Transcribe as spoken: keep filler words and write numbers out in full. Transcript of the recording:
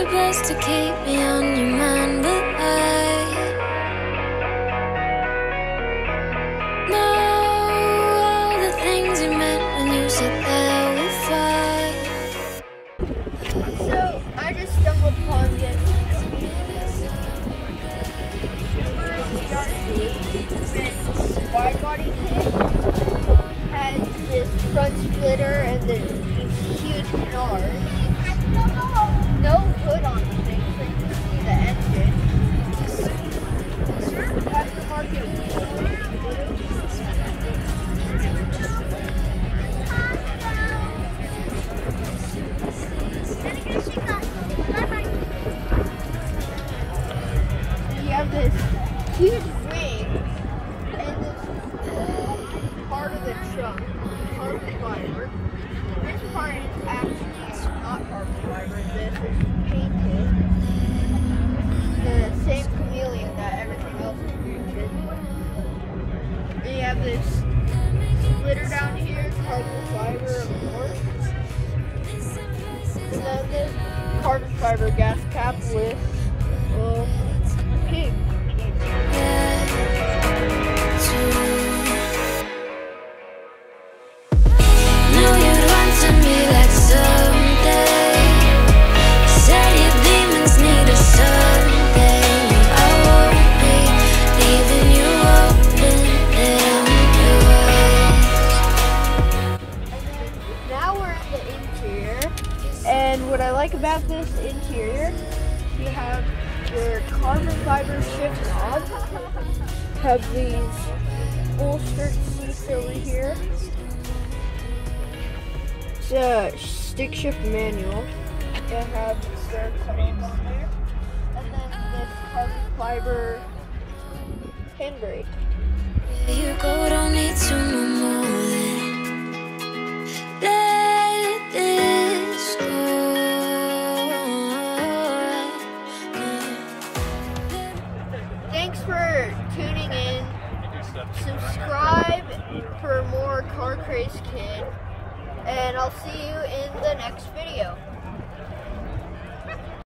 your best to keep me on your mind, but I know all the things you meant when you said that we're fine. So I just stumbled upon this. Wide body kit has this front splitter and this huge canard. No hood on the thing, so you can see the engine. Aftermarket. You have this huge wing and this part of the trunk, carbon fiber. This part is actually not carbon fiber, this is painted. The same chameleon that everything else is painted. And you have this splitter down here, carbon fiber of course. And then this carbon fiber gas cap with uh, pig. And what I like about this interior, you have your carbon fiber shift knob, have these bolstered seats over here. It's a stick shift manual. You have the stair cuttings on there, and then this carbon fiber handbrake. You go, don't need to know more than let this go. Thanks for tuning in. Subscribe for more Car Craze Kid, and I'll see you in the next video.